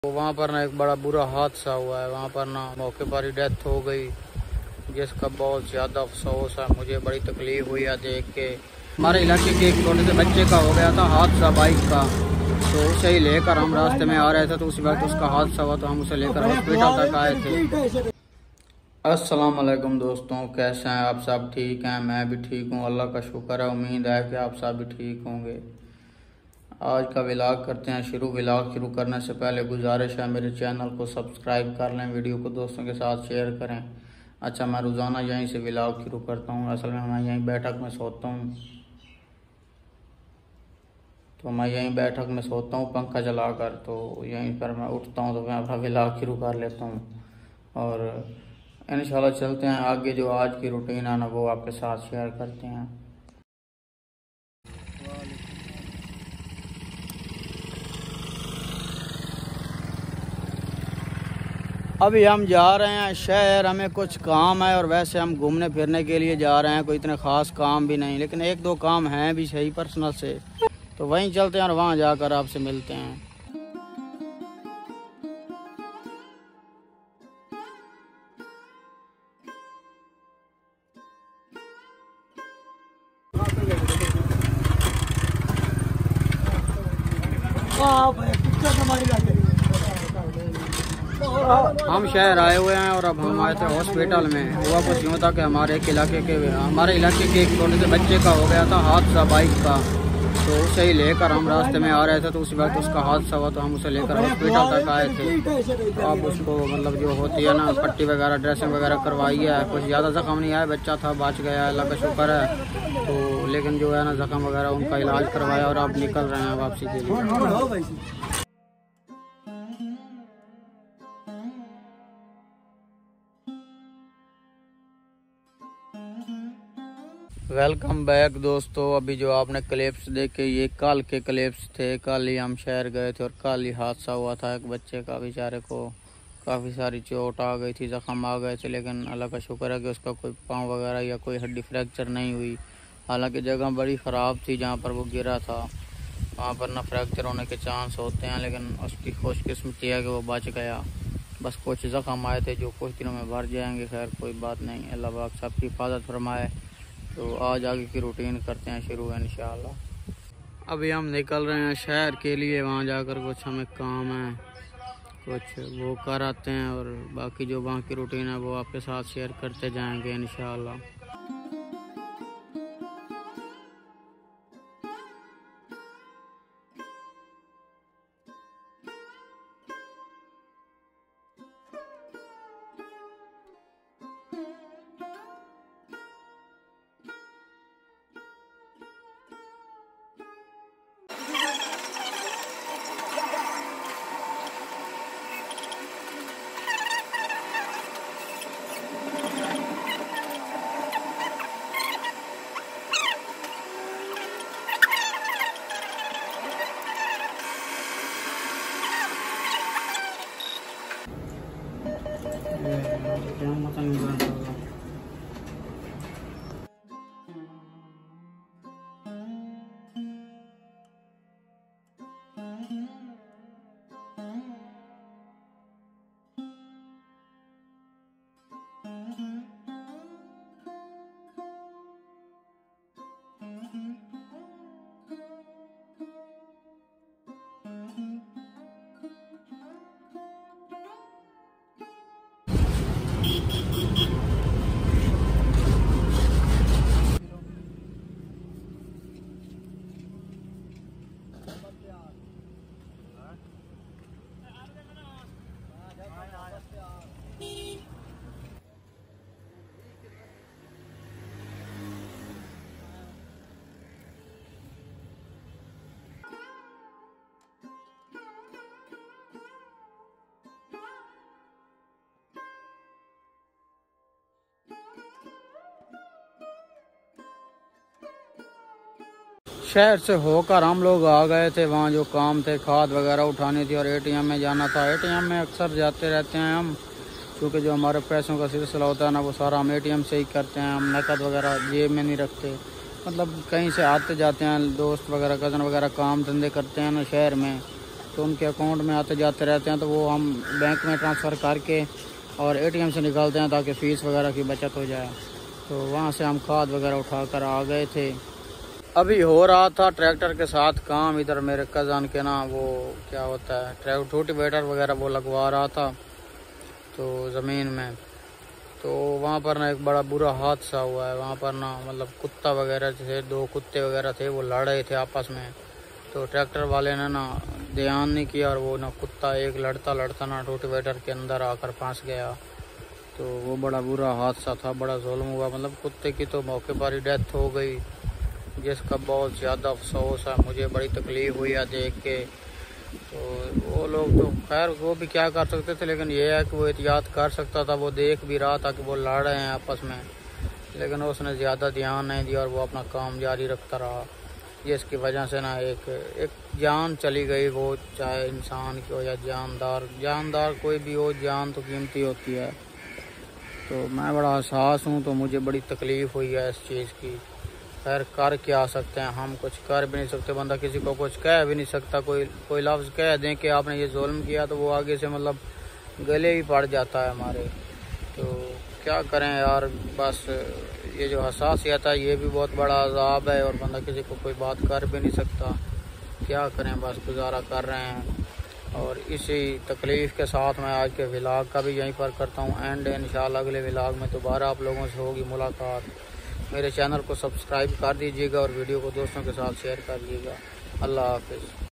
तो वहाँ पर ना एक बड़ा बुरा हादसा हुआ है। वहाँ पर ना मौके पर ही डेथ हो गई, जिसका बहुत ज़्यादा अफसोस है। मुझे बड़ी तकलीफ हुई है देख के। हमारे इलाके के एक छोटे से बच्चे का हो गया था हादसा बाइक का, तो उसे ही लेकर हम रास्ते में आ रहे थे, तो उसी वक्त उसका हादसा हुआ, तो हम उसे लेकर हॉस्पिटल तक आए थे। अस्सलाम वालेकुम दोस्तों, कैसे हैं आप सब? ठीक हैं? मैं भी ठीक हूँ, अल्लाह का शुक्र है। उम्मीद है कि आप सब भी ठीक होंगे। आज का व्लॉग करते हैं शुरू। व्लॉग शुरू करने से पहले गुजारिश है मेरे चैनल को सब्सक्राइब कर लें, वीडियो को दोस्तों के साथ शेयर करें। अच्छा, मैं रोज़ाना यहीं से व्लॉग शुरू करता हूँ। असल में मैं यहीं बैठक में सोता हूँ, तो मैं यहीं बैठक में सोता हूँ पंखा चलाकर, तो यहीं पर मैं उठता हूँ तो मैं अपना व्लॉग शुरू कर लेता हूँ। और इंशाल्लाह चलते हैं आगे, जो आज की रूटीन है ना वो आपके साथ शेयर करते हैं। अभी हम जा रहे हैं शहर, हमें कुछ काम है और वैसे हम घूमने फिरने के लिए जा रहे हैं। कोई इतने ख़ास काम भी नहीं, लेकिन एक दो काम हैं भी सही पर्सनल से, तो वहीं चलते हैं और वहाँ जाकर आपसे मिलते हैं। हम शहर आए हुए हैं और अब हम आए थे हॉस्पिटल में। हुआ कुछ यूँ था कि हमारे इलाके के एक छोटे से बच्चे का हो गया था हादसा बाइक का, तो उसे ही लेकर हम रास्ते में आ रहे थे, तो उसी वक्त उसका हादसा हुआ, तो हम उसे लेकर हॉस्पिटल तक आए थे। तो अब उसको मतलब जो होती है ना पट्टी वगैरह ड्रेसिंग वगैरह करवाई है। कुछ ज़्यादा जख्म नहीं आया, बच्चा था बच गया, अल्लाह का शुक्र है। तो लेकिन जो है ना जख्म वगैरह उनका इलाज करवाया और अब निकल रहे हैं वापसी के लिए। वेलकम बैक दोस्तों। अभी जो आपने क्लिप्स देखे ये कल के क्लिप्स थे। कल ही हम शहर गए थे और कल ही हादसा हुआ था। एक बच्चे का बेचारे को काफ़ी सारी चोट आ गई थी, जख्म आ गए थे, लेकिन अल्लाह का शुक्र है कि उसका कोई पाँव वगैरह या कोई हड्डी फ्रैक्चर नहीं हुई। हालांकि जगह बड़ी ख़राब थी जहाँ पर वो गिरा था, वहाँ पर ना फ्रैक्चर होने के चांस होते हैं, लेकिन उसकी खुशकिस्मती है कि वो बच गया। बस कुछ जख्म आए थे जो कुछ दिनों में भर जाएंगे। खैर कोई बात नहीं, अल्लाह पाक सबकी हिफाजत फरमाए। तो आज आगे की रूटीन करते हैं शुरू इंशाल्लाह। अभी हम निकल रहे हैं शहर के लिए, वहाँ जाकर कुछ हमें काम है, कुछ वो कर आते हैं और बाकी जो वहाँ की रूटीन है वो आपके साथ शेयर करते जाएंगे इंशाल्लाह। शहर से होकर हम लोग आ गए थे, वहाँ जो काम थे खाद वगैरह उठानी थी और एटीएम में जाना था। एटीएम में अक्सर जाते रहते हैं हम, क्योंकि जो हमारे पैसों का सिलसिला होता है ना वो सारा हम एटीएम से ही करते हैं। हम नकद वगैरह जेब में नहीं रखते, मतलब कहीं से आते जाते हैं दोस्त वगैरह कज़न वगैरह काम धंधे करते हैं ना शहर में, तो उनके अकाउंट में आते जाते रहते हैं, तो वो हम बैंक में ट्रांसफ़र करके और ATM से निकालते हैं ताकि फ़ीस वगैरह की बचत हो जाए। तो वहाँ से हम खाद वगैरह उठा कर आ गए थे। अभी हो रहा था ट्रैक्टर के साथ काम, इधर मेरे कज़न के ना वो क्या होता है रोटिवेटर वगैरह वो लगवा रहा था तो ज़मीन में। तो वहाँ पर ना एक बड़ा बुरा हादसा हुआ है। वहाँ पर ना मतलब कुत्ता वगैरह थे, 2 कुत्ते वगैरह थे, वो लड़ रहे थे आपस में। तो ट्रैक्टर वाले ने ना ध्यान नहीं किया और वो ना कुत्ता एक लड़ता लड़ता ना रोटिवेटर के अंदर आकर फंस गया। तो वो बड़ा बुरा हादसा था, बड़ा जुल्म हुआ। मतलब कुत्ते की तो मौके पर ही डेथ हो गई, जिसका बहुत ज़्यादा अफसोस है। मुझे बड़ी तकलीफ़ हुई है देख के। तो वो लोग तो खैर वो भी क्या कर सकते थे, लेकिन ये है कि वो एहतियात कर सकता था। वो देख भी रहा था कि वो लड़ रहे हैं आपस में, लेकिन उसने ज़्यादा ध्यान नहीं दिया और वो अपना काम जारी रखता रहा, जिसकी वजह से ना एक जान चली गई। वो चाहे इंसान की हो या जानदार कोई भी हो, जान तो कीमती होती है। तो मैं बड़ा हसास हूँ, तो मुझे बड़ी तकलीफ़ हुई है इस चीज़ की। खैर कर क्या सकते हैं, हम कुछ कर भी नहीं सकते। बंदा किसी को कुछ कह भी नहीं सकता। कोई लफ्ज़ कह दें कि आपने ये जुल्म किया, तो वो आगे से मतलब गले ही पड़ जाता है हमारे। तो क्या करें यार, बस ये जो हसासियत है ये भी बहुत बड़ा अज़ाब है और बंदा किसी को कोई बात कर भी नहीं सकता। क्या करें, बस गुजारा कर रहे हैं। और इसी तकलीफ़ के साथ मैं आज के व्लॉग का भी यहीं पर करता हूँ एंड। इंशाल्लाह अगले व्लॉग में दोबारा आप लोगों से होगी मुलाकात। मेरे चैनल को सब्सक्राइब कर दीजिएगा और वीडियो को दोस्तों के साथ शेयर कर दीजिएगा। अल्लाह हाफ़िज़।